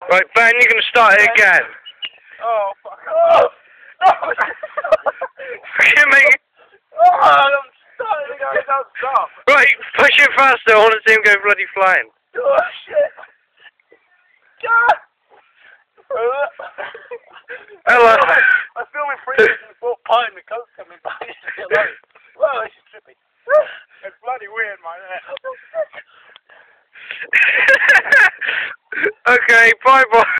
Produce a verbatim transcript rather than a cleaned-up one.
Right, Ben, you're going to start it again. Oh, fuck off! No! Fucking make it... Oh, I'm starting to go, don't stop! Right, push it faster, I want to see him go bloody flying. Oh, shit! God! Hello. I feel my freezing in the fourth pint, the coke's coming back. Well, this is trippy. It's bloody weird, mate. Okay, bye bye.